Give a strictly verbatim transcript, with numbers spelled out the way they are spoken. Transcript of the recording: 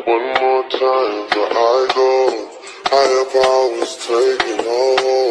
One more time before I go. Higher powers taking hold.